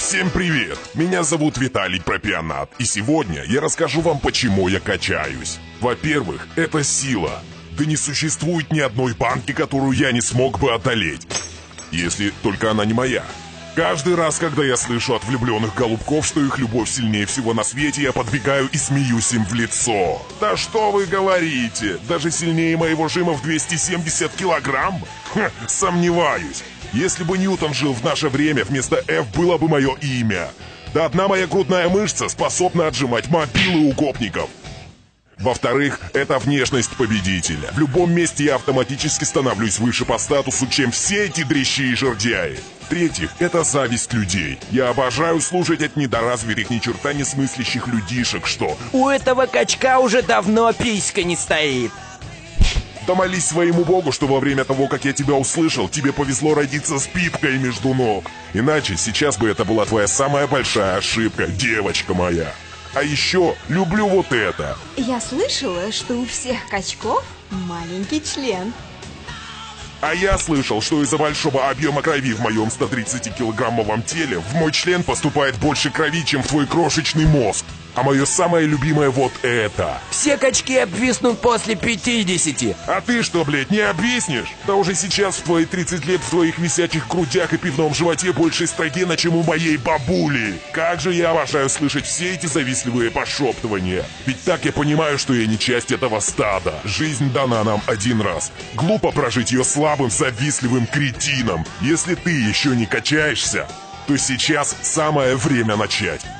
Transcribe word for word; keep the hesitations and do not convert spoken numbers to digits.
Всем привет! Меня зовут Виталий Пропионат, и сегодня я расскажу вам, почему я качаюсь. Во-первых, это сила. Да не существует ни одной банки, которую я не смог бы одолеть. Если только она не моя. Каждый раз, когда я слышу от влюбленных голубков, что их любовь сильнее всего на свете, я подбегаю и смеюсь им в лицо. Да что вы говорите? Даже сильнее моего жима в двести семьдесят килограмм? Ха, сомневаюсь. Если бы Ньютон жил в наше время, вместо F было бы мое имя. Да одна моя грудная мышца способна отжимать мобилы у гопников. Во-вторых, это внешность победителя. В любом месте я автоматически становлюсь выше по статусу, чем все эти дрищи и жердяи. В-третьих, это зависть людей. Я обожаю слушать от недоразвитых, ни черта не смыслящих людишек, что... У этого качка уже давно писька не стоит. Да молись своему богу, что во время того, как я тебя услышал, тебе повезло родиться с пипкой между ног. Иначе сейчас бы это была твоя самая большая ошибка, девочка моя. А еще люблю вот это. Я слышала, что у всех качков маленький член. А я слышал, что из-за большого объема крови в моем ста тридцатикилограммовом теле в мой член поступает больше крови, чем в твой крошечный мозг. А мое самое любимое вот это. Все качки обвиснут после пятидесяти. А ты что, блядь, не обвиснешь? Да уже сейчас в твои тридцать лет в твоих висячих грудях и пивном животе больше эстрогена, чем у моей бабули. Как же я обожаю слышать все эти завистливые пошептывания. Ведь так я понимаю, что я не часть этого стада. Жизнь дана нам один раз. Глупо прожить ее слабым, завистливым кретином. Если ты еще не качаешься, то сейчас самое время начать.